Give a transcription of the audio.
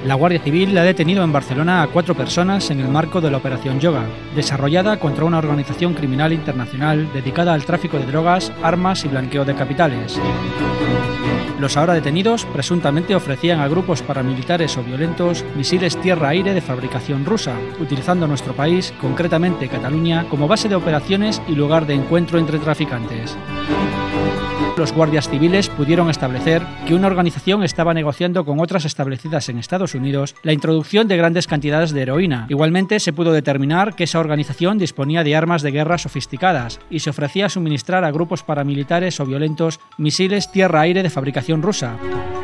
La Guardia Civil ha detenido en Barcelona a 4 personas en el marco de la Operación Yoga, desarrollada contra una organización criminal internacional dedicada al tráfico de drogas, armas y blanqueo de capitales. Los ahora detenidos presuntamente ofrecían a grupos paramilitares o violentos misiles tierra-aire de fabricación rusa, utilizando nuestro país, concretamente Cataluña, como base de operaciones y lugar de encuentro entre traficantes. Los guardias civiles pudieron establecer que una organización estaba negociando con otras establecidas en Estados Unidos la introducción de grandes cantidades de heroína. Igualmente se pudo determinar que esa organización disponía de armas de guerra sofisticadas y se ofrecía a suministrar a grupos paramilitares o violentos misiles tierra-aire de fabricación rusa.